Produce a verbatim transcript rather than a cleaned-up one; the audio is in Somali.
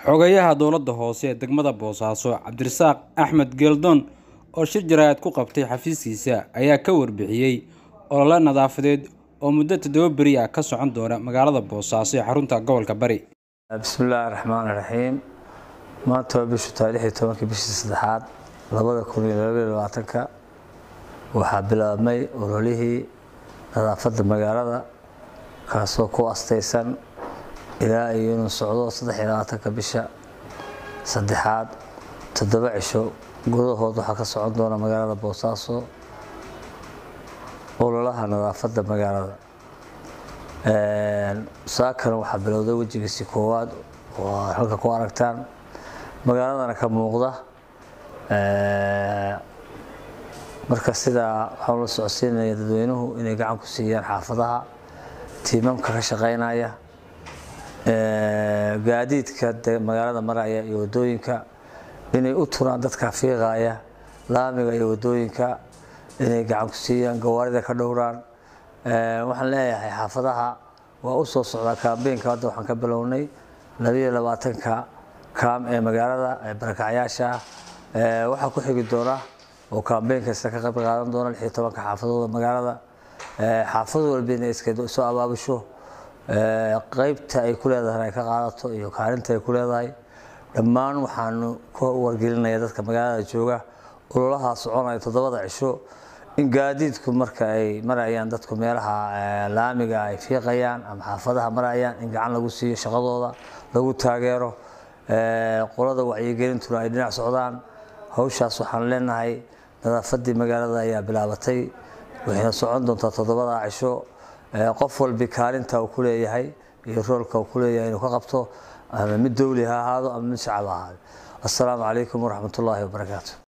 xogayaha dowladda hoose ee degmada Boosaaso Cabdirasaaq Axmed Geldon oo shir jaraa'id ku qabtay xafiiskiisa ayaa ka warbixiyay olole nadaafadeed oo muddo toddoba bari ah ka socon doona magaalada Boosaaso ee xarunta gobolka Bari. Bismillahir Rahmaanir Rahiim. maanta bisha taariikh iyo tobanka bisha saddexaad labada kun iyo laba iyo labaatanka waxaa bilaabmay ololihii nadaafadda magaalada kaasoo ku astaysan ilaa iyo inuu socdo saddex iyo labaatanka bisha saddexaad toddoba cisho gudahood waxaa ka socon doona magaalada Boosaaso ololaha nadaafadda magaalada. een saakana waxaa bilowday wajigiisii koowaad oo halka ku aragtaan magaaladana ka muuqda. ee marka sida waxaan la socodsiinayaa dadweynuhu inay gacan ku siiyaan xaafadaha tiimamka ka shaqeynaya ee gaadiidka magaalada maraya iyo wadooyinka inay u turaan dadka fiiqaya laamiga iyo wadooyinka inay gacan ku siiyaan gawaarida ka dhowraan. ee waxaan leeyahay xaafadaha waa u soo socdaa kaambeynka hadda waxaan ka bilownay laba iyo labaatanka kaam ee magaalada ee barakacayaasha ee waxa ku xigi doona oo kaambeynka ka qayb qaadan doona lix iyo tobanka xaafadooda magaalada. ee xaafad walba inay iska soo abaabusho ee qaybta ay ku leedahay ka qaadato iyo kaalinta ay ku leedahay. dhammaan waxaan ku wargelinayaa dadka magaalada jooga ololaha soconaya toddobada cisho in gaadiidku marka ay marayaan dadku meelaha laamiga ay fiiqayaan ama xaafadaha marayaan in gacan lagu siiyo shaqadooda lagu taageero. ee qolada wacyigelintuna ay dhinac socdaan. hawshaas waxaan leenahay nadaafadii magaalada ayaa bilaabatay waxayna socon doontaa toddobada cisho. ee qof walba kaalinta uu ku leeyahay iyo roolka uu ku leeyahay inuu ka qabto ama mid dawli ha ahaado ama mid shacab ha ahaado. assalaamu calaykum waraxmatullaahi wabarakaatuh.